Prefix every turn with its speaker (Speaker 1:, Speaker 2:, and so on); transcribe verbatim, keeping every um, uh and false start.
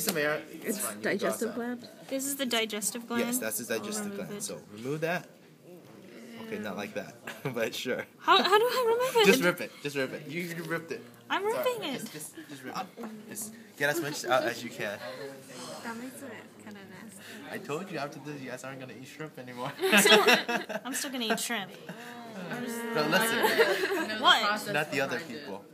Speaker 1: some air.
Speaker 2: It's
Speaker 1: fine.
Speaker 2: digestive gland?
Speaker 3: This is the digestive gland?
Speaker 1: Yes, that's his digestive gland. It. So remove that. Okay, not like that, but sure.
Speaker 3: How, how do I remove it?
Speaker 1: Just rip it. Just rip it. You, you ripped it.
Speaker 3: I'm ripping
Speaker 1: Sorry.
Speaker 3: it.
Speaker 1: Just, just, just rip it. Just get as much out as you can.
Speaker 4: That makes it kind of nasty.
Speaker 1: I told you after this, you guys aren't gonna eat shrimp anymore.
Speaker 3: I'm still gonna eat shrimp.
Speaker 1: No, listen.
Speaker 3: What?
Speaker 1: Not the other people.